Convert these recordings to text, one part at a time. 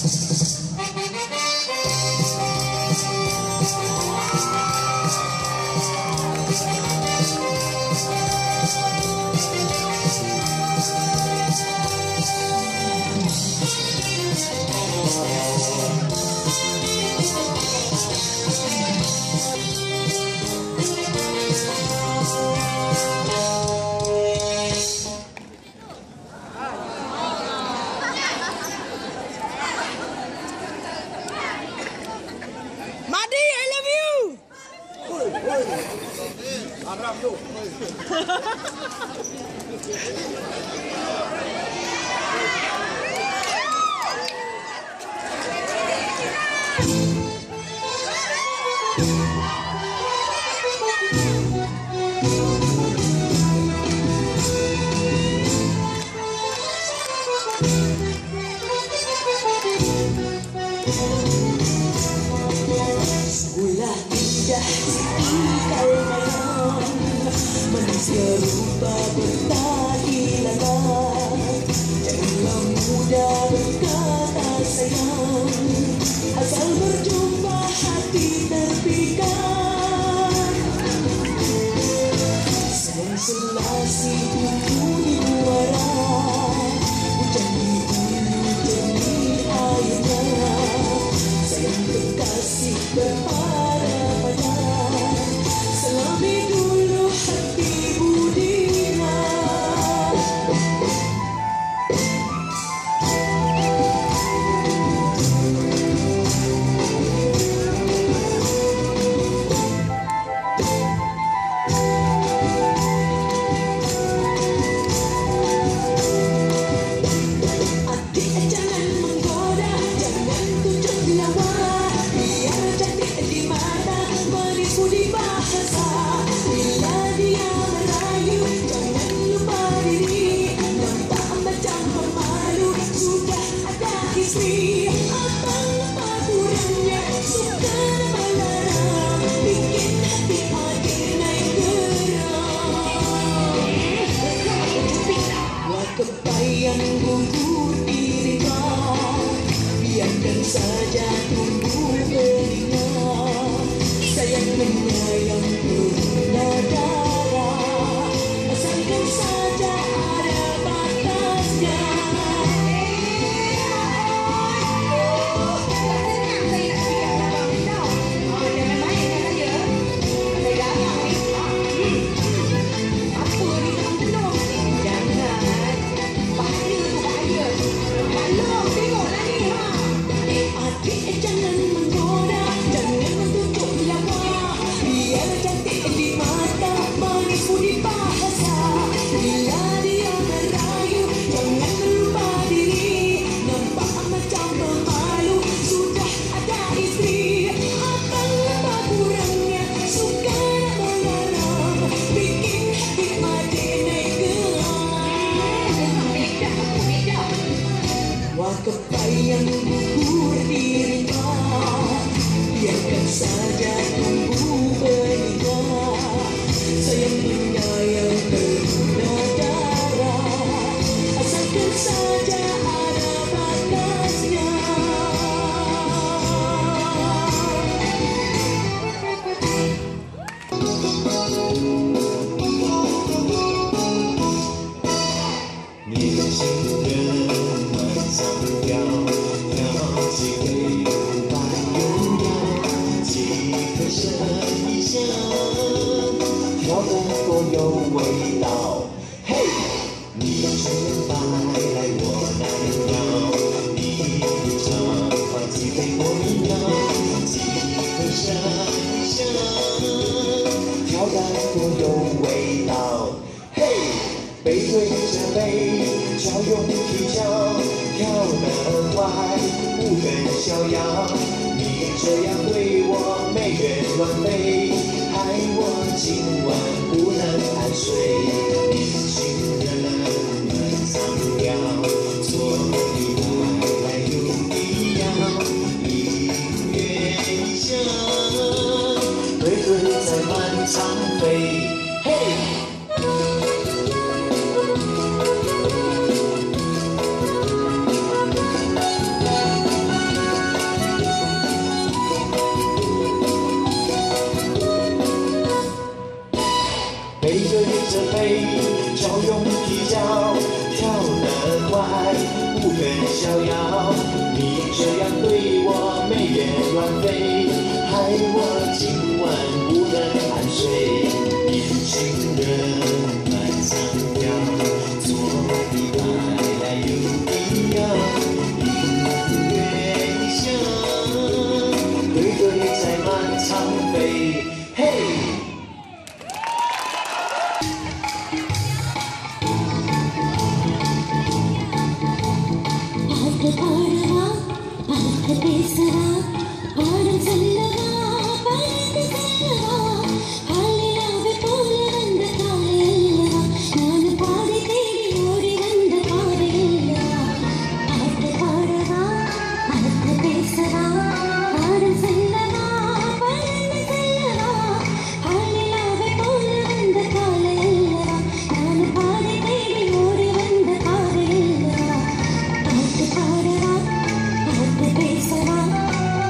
Haram tu. Ulah indah kau malam, manusia rupa bertahilangan. Janganlah mudah berkata sayang, asal berjumpa hati terpikat. Sayang selasi tunggu di muara, hujan di hulu jernih airnya. Sayang kekasih berharapan, selami dulu hati budiman. Adik jangan menggoda, jangan tunjuk lawan. Biar cantik di mata, menipu di bahasa. Bila dia merayu, jangan lupa diri. Nampak macam pemalu, sudah ada istri. Apa kurangnya, suka melarang, bikin hati adik naik geram. Buat kebayang gugur dirinya, biarkan saja tumbuh belia. Sayang menyayang guna darah, asalkan saja ada batasnya. Adik jangan menggoda, jangan tunjuk lawa. Biar cantik di mata, menipu di bahasa. Bila dia merayu, jangan lupa diri. Nampak macam pemalu, sudah ada istri. Apa kurangnya, suka melarang, bikin hati adik naik geram. Wah kebayang gugur dirinya, biarkan saja tumbuh belia. Sayang menyayang guna darah, asalkan saja ada batasnya. 飘的多有味道，嘿，你却白来我难要，你常话几杯我要，几分深深，飘的多有味道，嘿，背对着背，巧用技巧，跳得快，不分逍遥，你这样对我没缘乱飞。害我今晚不能安睡，年轻人们苍凉，做你来有一样，音乐响，对对在满场飞，嘿。 要。你这样对我眉眼乱飞，害我今晚不能安睡。年轻人漫长条，做的来来又一样，音乐一响，对对在满场飞，嘿。 பாட்டு பாடவா பார்த்து பேசவா பாடம் சொல்லவா பறந்து செல்லவா காலையாவை போல வந்த காலை அல்லவா நான் பாதை தேடி ஓடி வந்த பாதை அல்லவா பாட்டு பாடவா பார்த்து பேசவா பாடம் சொல்லவா பறந்து செல்லவா காலையாவை போல வந்த காலை அல்லவா நான் பாதை தேடி ஓடி வந்த பாதை அல்லவா பாட்டு பாடவா பார்த்து பேசவா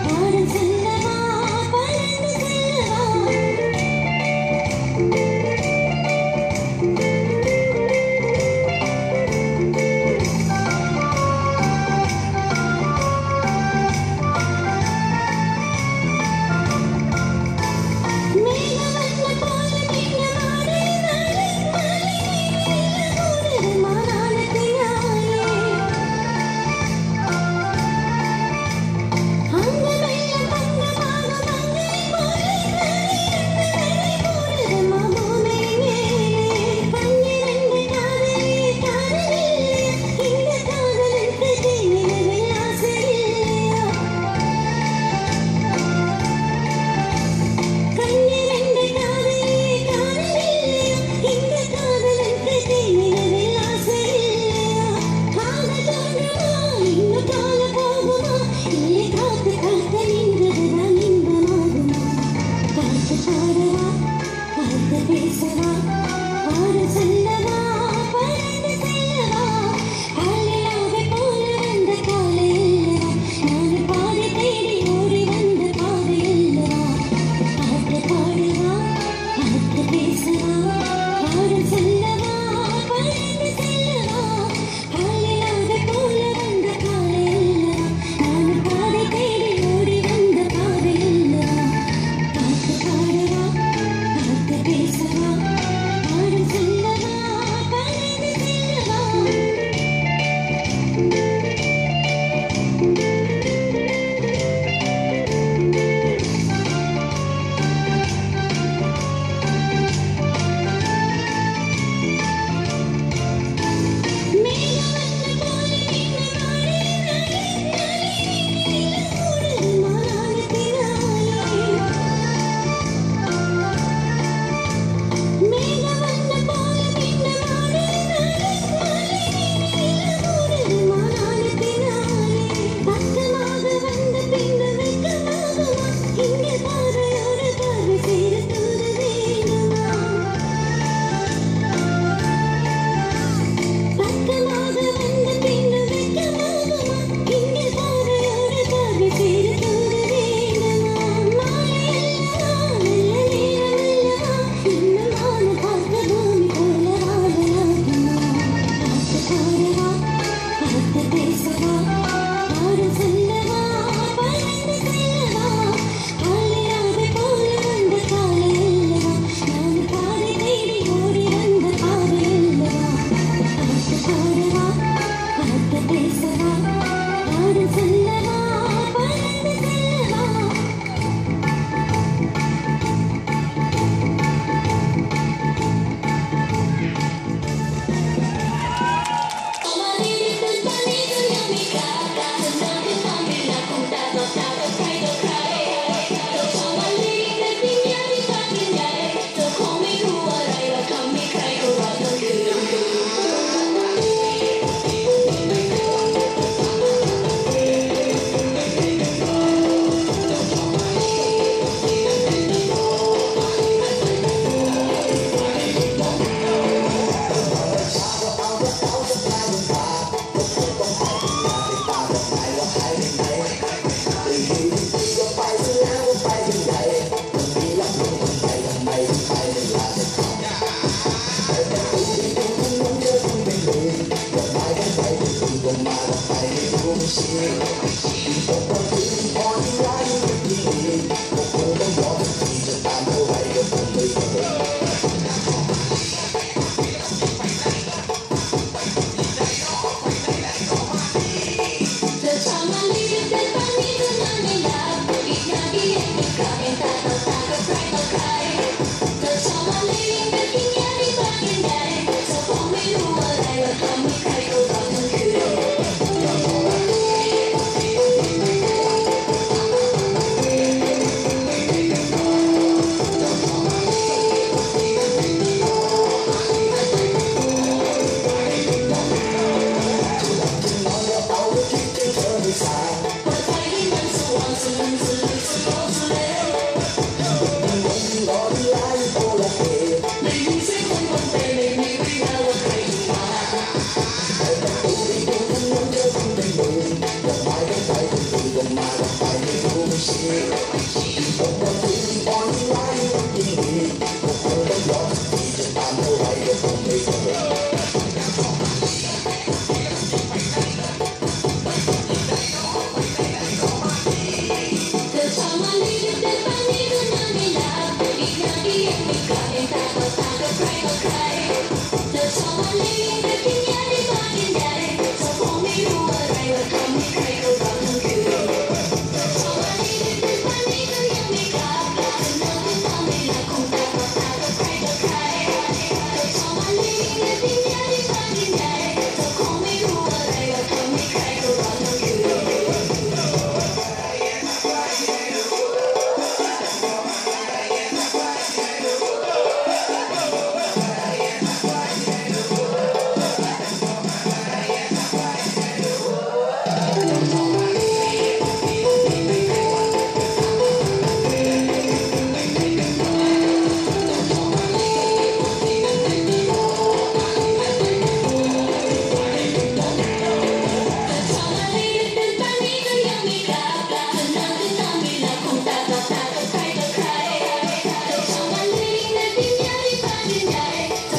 บอกว่าถึงอ่อนไหวยิ่งดีก็คงต้องยอมที่จะตามเท่าไรก็คงไม่เคย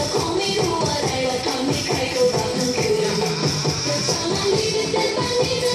Thank you.